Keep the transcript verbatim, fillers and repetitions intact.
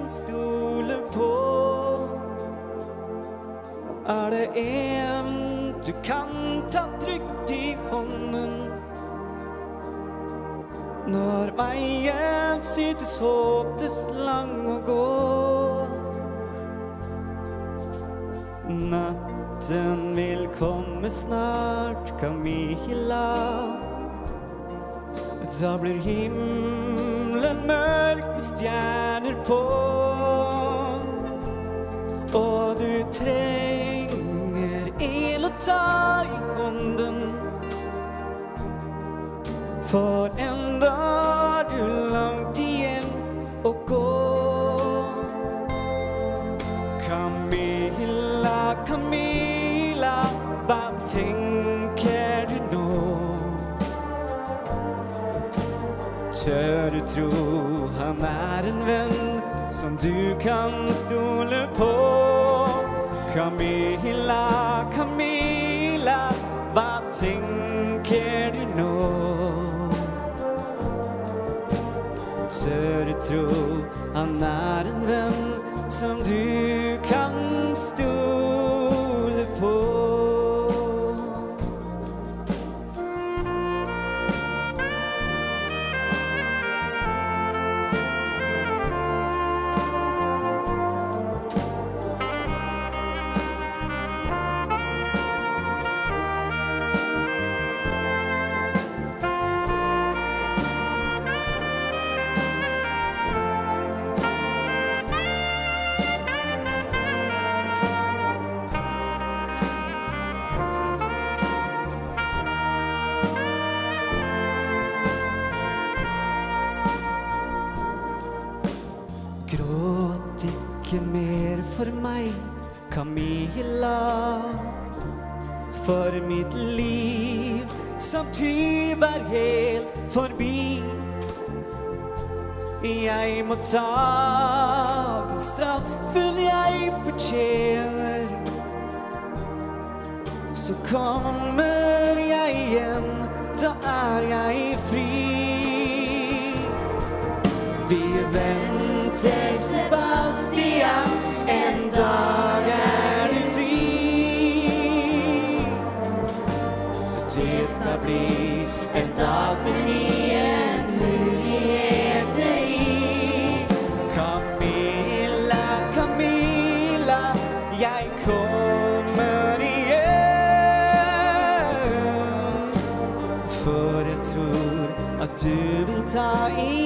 stole på. Er det en du kan ta trygt i hånden når veien synes håpløst lang å gå? Natten vil komme snart, Camilla. Da blir himmelen mørk med stjerner på, og du trenger en å ta i hånden, for enda er du langt igjen å gå. Camilla, Camilla, hva tenker du nå? Tør du tro han er en venn som du kan stole på? Camilla, Camilla, hva tenker du nå? Tør du tro han er en venn som du kan stole på? Gråt ikke mer for meg, Camilla, for mitt liv som tyv er helt forbi. Jeg må ta den straffen jeg fortjener, så kommer jeg igjen, da er jeg fri. Vi venter, Sebastian, en dag er du fri. Det skal bli en dag med nye muligheter i. Camilla, Camilla, jeg kommer igjen, for jeg tror at du vil ta i